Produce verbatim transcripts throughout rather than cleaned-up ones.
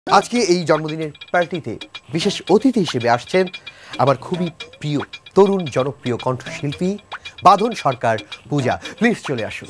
আজকে এই জন্মদিনের পার্টিতে বিশেষ অতিথি হিসেবে আসছেন আমার খুবই প্রিয় তরুণ জনপ্রিয় কণ্ঠশিল্পী বাঁধন সরকার পূজা। প্লিজ চলে আসুন।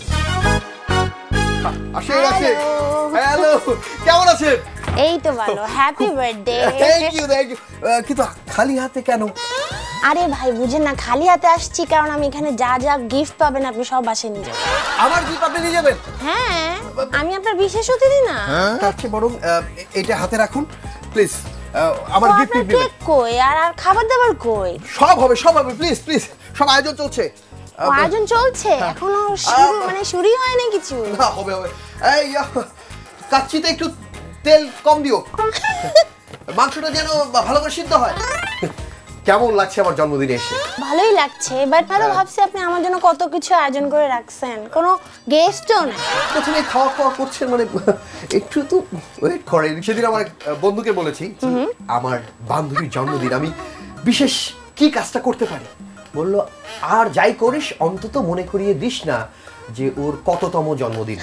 আসেন আসেন। হ্যালো, কেমন আছেন? এই তো ভালো। Happy birthday. Thank you thank you. কিন্তু খালি হাতে কেন? আরে ভাই বুঝেন না, খালি হাতে আসছি কারণ আমি এখানে যা যা গিফট পাবেন আপনি সব বাসায় নিয়ে যাবেন। আমার গিফট আপনি নিয়ে যাবেন? হ্যাঁ, আমি আপনার বিশেষ অতিথি না। তার চেয়ে বরং এটা হাতে রাখুন প্লিজ। আমার গিফট নিয়ে কেক কই আর আর খাবার দাবার কই? সব হবে সব হবে প্লিজ প্লিজ। সব আয়োজন চলছে। আয়োজন চলছে এখনো শুরু মানে শুরুই হয়নি কিছু। না হবে হবে। এই কাচ্চিতে একটু তেল কম দিও, মাংসটা যেন ভালো করে সিদ্ধ হয়। কেমন লাগছে আমার জন্মদিনে এসে? ভালোই লাগছে, বাট আমি তো ভাবছি আপনি আমার জন্য কত কিছু আয়োজন করে রাখছেন, কোনো গেস্টও না। প্রথমে খাওয়া খাওয়া করছেন মানে একটু তো ওয়েট করেন। সেদিন আমার বন্ধুকে বলেছি আমার বান্ধবীর জন্মদিন, আমি বিশেষ কি কাজটা করতে পারি। বলল আর যাই করিস অন্তত মনে করিয়ে দিস না যে ওর কততম জন্মদিন।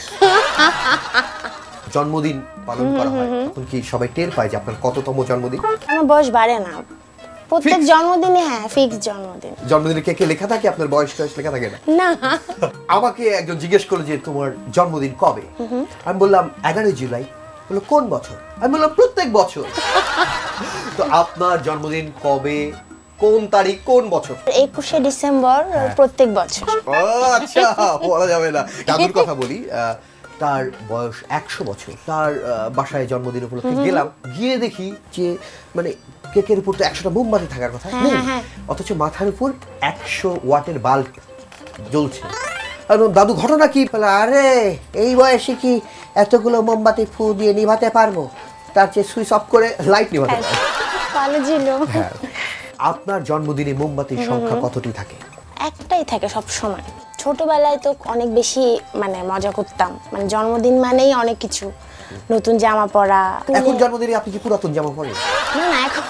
জন্মদিন পালন করা হয় তখন কি সবাই টের পায় যে আপনার কততম জন্মদিন? আমার বয়স বাড়ে না, প্রত্যেক জন্মদিনে হ্যাঁ ফিক্স জন্মদিন। জন্মদিনে কেকে লেখা থাকে আপনার বয়স টয়স লেখা থাকে না? না। আমাকে একজন জিজ্ঞেস করলো যে তোমার জন্মদিন কবে, আমি বললাম এগারোই জুলাই। বললো কোন বছর? আমি বললাম প্রত্যেক বছর। তো আপনার জন্মদিন কবে, কোন তারিখ, কোন বছর? একুশে ডিসেম্বর প্রত্যেক বছর। আচ্ছা, বলা যাবে না। দাদুর কথা বলি, তার বয়স একশো বছর। তার বাসায় জন্মদিন উপলক্ষে গেলাম, গিয়ে দেখি যে মানে কেকের উপর তো একশোটা মোমবাতি থাকার কথা নেই, অথচ মাথার উপর একশো ওয়াটের বাল্ব জ্বলছে। দাদু ঘটনা কি? আরে এই বয়সে কি এতগুলো মোমবাতি ফু দিয়ে নিভাতে পারবো? তার চেয়ে সুইচ অফ করে লাইট নিভাতে পারবো। ভালো ছিল। হ্যাঁ। আপনার জন্মদিনে মোমবাতির সংখ্যা কতটি থাকে? একটাই থাকে সব সময়। ছোটবেলায় তো অনেক বেশি মানে মজা করতাম, মানে জন্মদিন মানেই অনেক কিছু, নতুন জামা পরা। এখন জন্মদিনে আপনি কি পুরাতন জামা পরেন? না না, এখন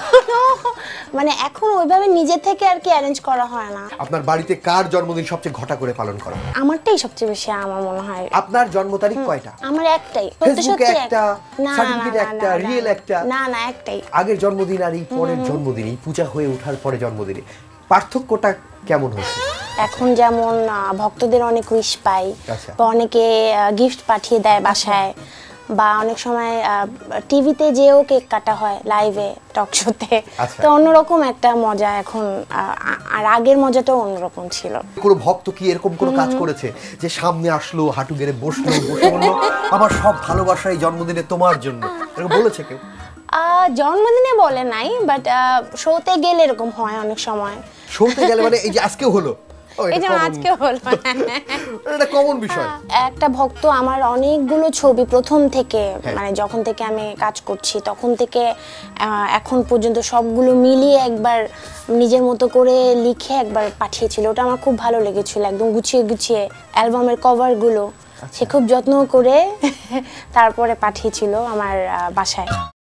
মানে এখন ওইভাবে নিজে থেকে আর কি অ্যারেঞ্জ করা হয় না। আপনার বাড়িতে কার জন্মদিন সবচেয়ে ঘটা করে পালন করা হয়? আমারটাই সবচেয়ে বেশি আমার মনে হয়। আপনার জন্ম তারিখ কয়টা? আমার একটাই। ফেসবুকে একটা, সার্টিফিকেট একটা, রিয়েল একটা। না না, একটাই। আগের জন্মদিন আর এই পরের জন্মদিন, এই পূজা হয়ে ওঠার পরে জন্মদিনে পার্থক্যটা কেমন হচ্ছে? এখন যেমন ভক্তদের অনেক উইশ পাই, আচ্ছা। বা অনেকে গিফট পাঠিয়ে দেয় বাসায়, বা অনেক সময় টিভিতে যেও কেক কাটা হয় লাইভে টক শোতে। তো অন্যরকম একটা মজা এখন, আর আগের মজাটাও অন্যরকম ছিল। কোনো ভক্ত কি এরকম কোনো কাজ করেছে যে সামনে আসলো, হাঁটু গেড়ে বসলো, বসে বললো আমার সব ভালোবাসা এই জন্মদিনে তোমার জন্য, এরকম বলেছে কেউ? জন্মদিনে বলে নাই, বাট শোতে গেলে এরকম হয় অনেক সময়। শোতে গেলে মানে এই যে আজকেও হলো? এই যে আজকে হলো। এটা কমন বিষয়। একটা ভক্ত আমার অনেকগুলো ছবি প্রথম থেকে মানে যখন থেকে আমি কাজ করছি তখন থেকে এখন পর্যন্ত সবগুলো মিলিয়ে একবার নিজের মতো করে লিখে একবার পাঠিয়েছিল। ওটা আমার খুব ভালো লেগেছিল, একদম গুছিয়ে গুছিয়ে অ্যালবামের কভারগুলো সে খুব যত্ন করে তারপরে পাঠিয়েছিল আমার বাসায়।